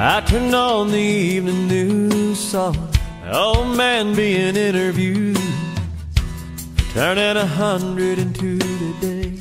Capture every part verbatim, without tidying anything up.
I turned on the evening news, saw an old man being interviewed, turning a hundred and two today.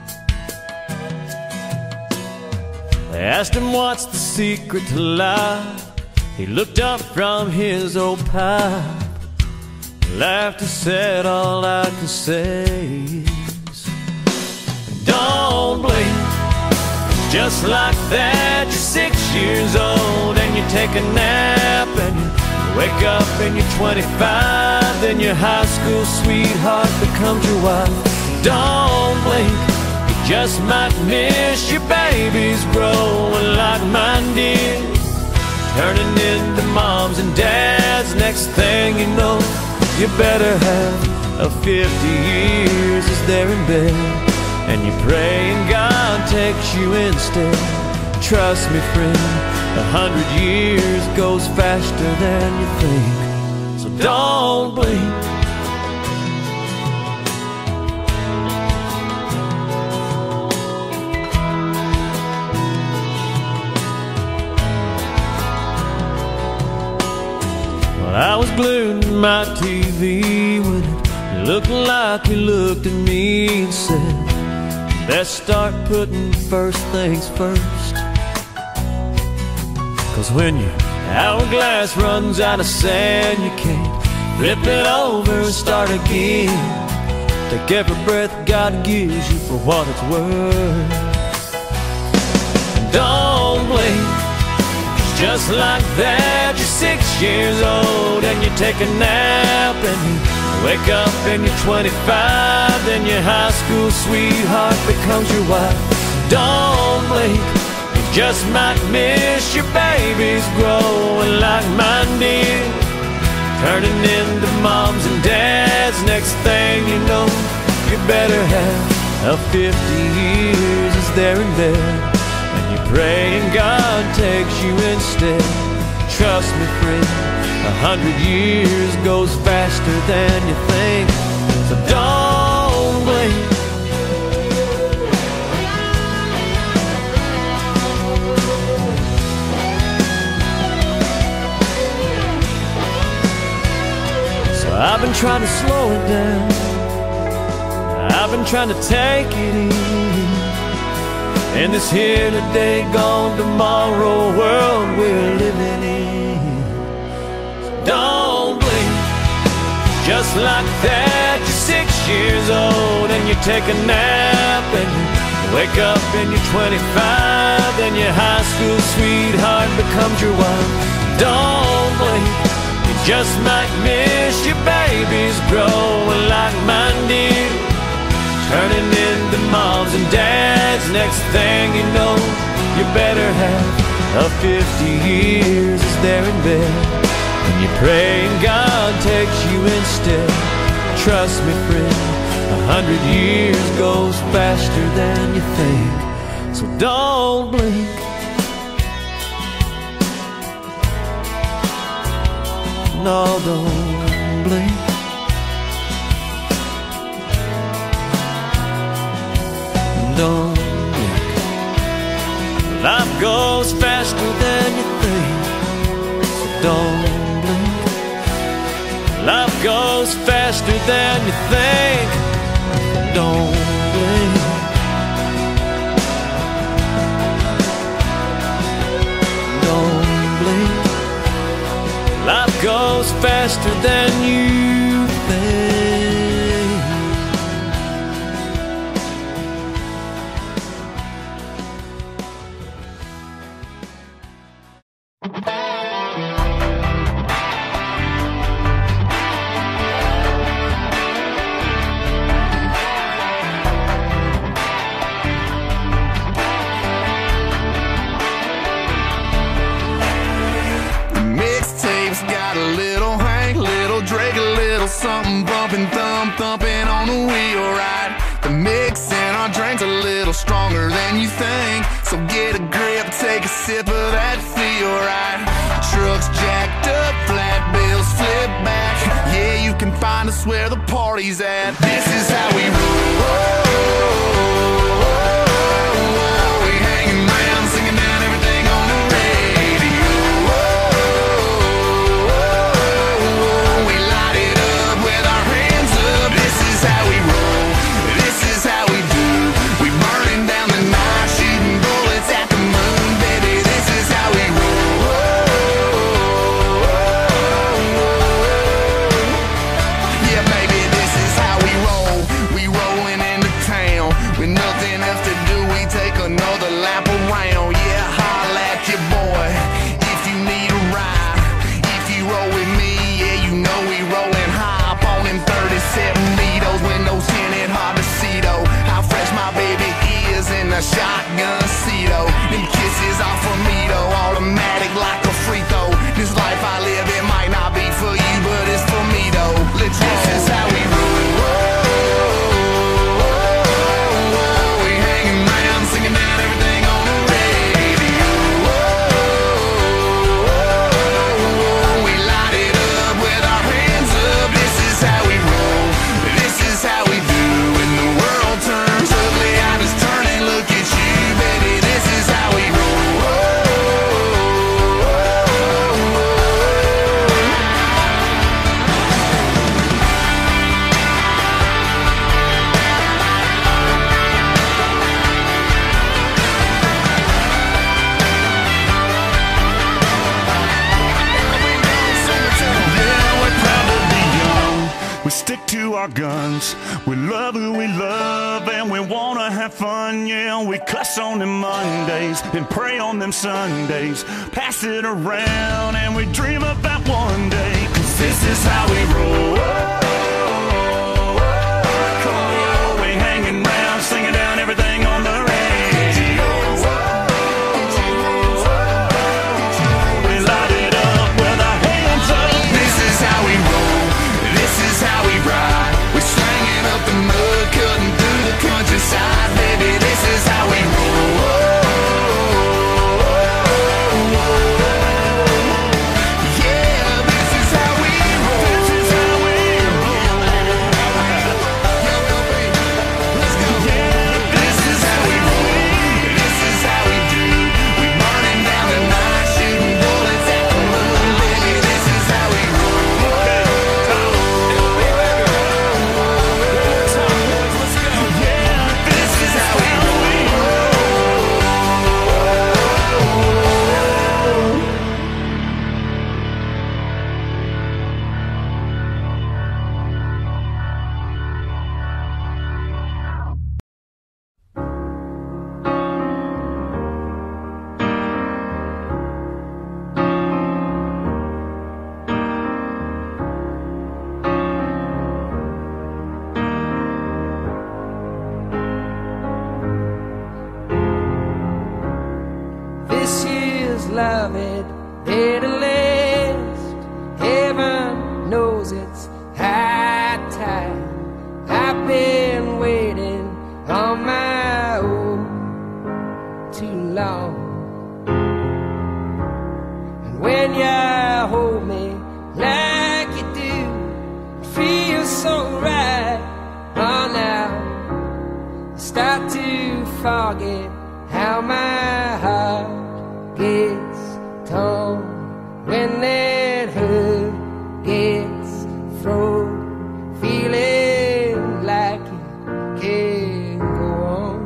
They asked him what's the secret to life. He looked up from his old pipe, laughed and said, all I can say is, don't blink. Just like that, you're six years old and you take a nap and you wake up and you're twenty-five. Then your high school sweetheart becomes your wife. Don't blink, you just might miss your babies growing like mine did, turning into moms and dads. Next thing you know, you better have a fifty years as they're in bed, and you pray and God takes you instead. Trust me, friend, a hundred years goes faster than you think, so don't blink. Well, I was glued to my T V when it looked like you looked at me and said, let's start putting first things first. Cause when your hourglass runs out of sand, you can't flip it over and start again. Take every breath God gives you for what it's worth. Don't blink, just like that, you're six years old and you take a nap and you wake up and you're twenty-five. Then your high school sweetheart becomes your wife. Don't blink, you just might miss your babies growing like mine did, turning into moms and dads. Next thing you know, you better have a fifty years as they're in bed, and you pray and God takes you instead. Trust me, friend, a hundred years goes faster than you think, so don't blink. So I've been trying to slow it down, I've been trying to take it easy in this here today, gone tomorrow world we're living in. Don't blink, just like that, you're six years old and you take a nap and you wake up and you're twenty-five. Then your high school sweetheart becomes your wife. Don't blink, you just might miss your babies growing like mine did, turning into moms and dads. Next thing you know, you better have a fifty years as they're in bed, and you pray and God takes you instead. Trust me, friend, a hundred years goes faster than you think, so don't blink. No, don't blink. Don't blink. Life goes faster than you think, so don't blink. Life goes faster than you think, don't blink. Don't blink. Life goes faster than you think. Something bumping, thump, thumping on the wheel, right? The mix in our drink's a little stronger than you think, so get a grip, take a sip of that feel, right? Trucks jacked up, flat bills flip back. Yeah, you can find us where the party's at. This is how we roll. We hanging around, singing down everything on the radio. a shotgun Cedo. Them kisses off of me though, automatic like a free throw. This life I live, it might not be for you, but it's for me though. Let's roll. This is how we roll. We hanging round, singing down everything on the radio. We light it up with our hands up. This is how we roll. This is how we do. When the world turns ugly, I just turn and look at you, baby. This is how we roll. We stick to our guns, we love who we love, and we wanna have fun, yeah. We cuss on them Mondays and pray on them Sundays, pass it around and we dream about one day, 'cause this is how we roll. Cool, we hanging round, singing down everything on the radio. We light it up with our hands up. This is how we roll. This is how we ride. We're slanging up the mud, cutting through the countryside, baby. This is how we roll. Yeah, this is how we roll. This is how we roll. Let's go. Yeah, this is how we roll. This is how we do. We burning down the night, shooting bullets at the moon, baby. This is how we roll. This year's love had made a list. Heaven knows it's high time. I've been waiting on my own too long. And when you hold me like you do, it feels so right. Oh, now I start to forget how my heart gets torn when that hurt gets thrown, feeling like it can't go on.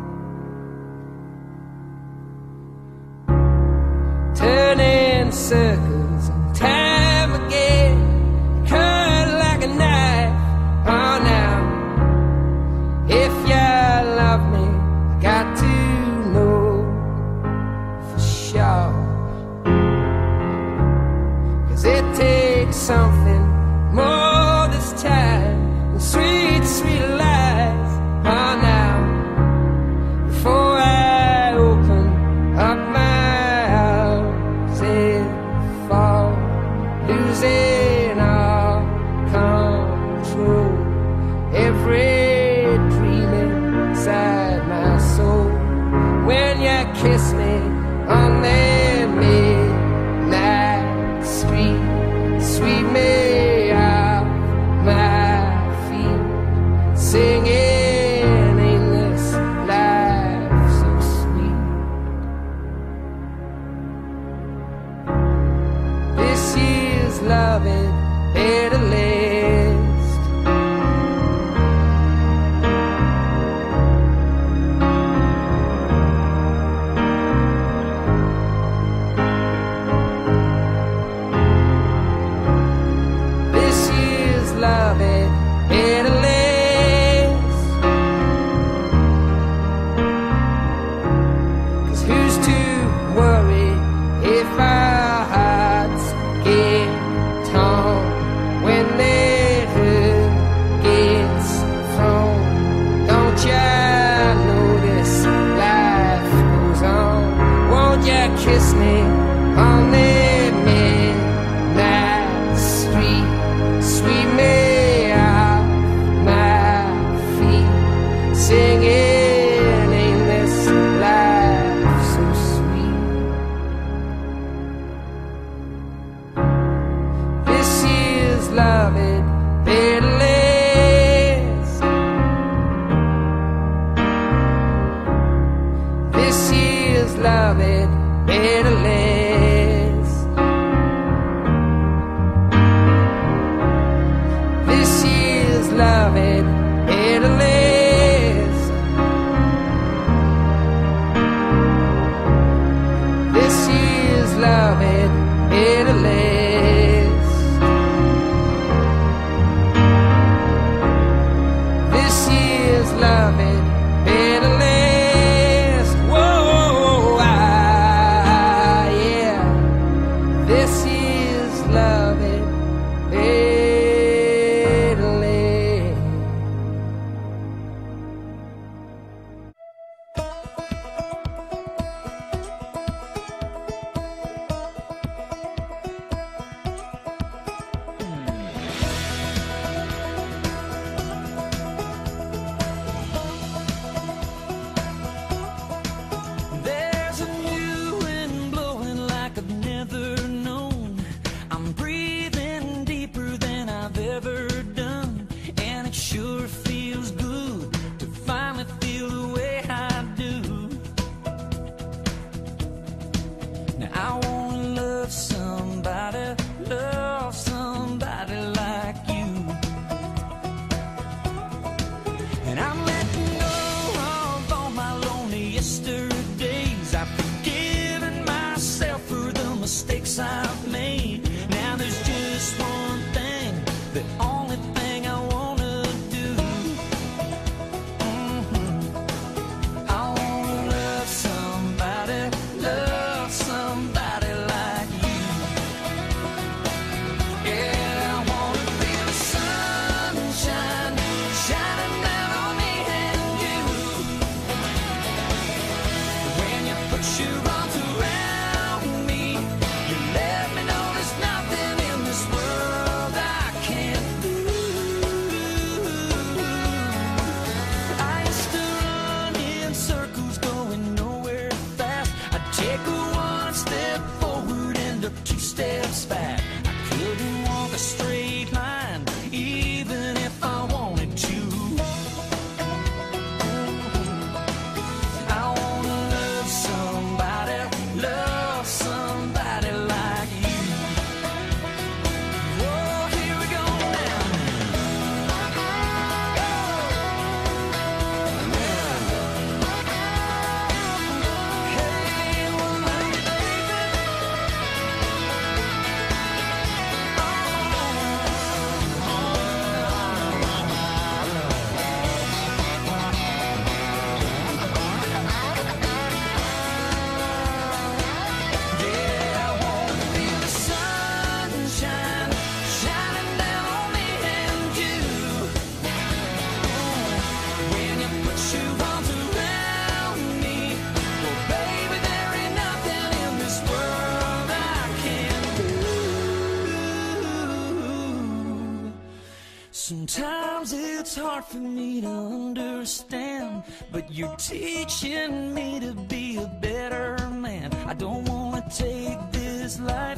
Turning circles and time again, cut like a knife. Oh, now if you love me, I got to know for sure, 'cause it takes something more this time than sweet, sweet lies. Oh, now before I open up my arms and fall, losing all control, every dream inside my soul. When you kiss me on that midnight street, sweep me off my feet, singing in this life so sweet. This year's love had made a list. This year's love had made a list. 'Cause who's to worry if our hearts get torn when they loving pitiless. This year's loving pitiless. This year's loving pitiless. This year's loving pitiless. This year's loving pitiless. Whoa, ah, yeah. This year's loving pitiless. There's a new wind blowing like I've never known. I'm breathing deeper than I've ever done, and it sure feels good to finally feel the way I do. Now I wanna love somebody, love somebody like you. And I'm letting go of all my lonely yesterdays. I've forgiven myself for the mistakes I've made. Now there's just one thing, the only thing I wanna do. Mhm. I wanna love somebody, love somebody like you. Yeah, I wanna feel the sunshine shining down on me and you. When you put your arms around me, you let me know there's nothing in this world I can't do. I used to run in circles, going nowhere fast. I'd take a one step forward and a two steps back. I couldn't walk a straight line, even if I wanted to. I wanna love somebody, love somebody like you. Whoa, here we go now. Hey, well, my baby. Yeah, I wanna feel the sunshine shining down on me and you. When you put your arms around me, well, baby, there ain't nothing in this world I can't do. Sometimes it's hard for me to understand, but you're teaching me to be a better man. I don't wanna take this life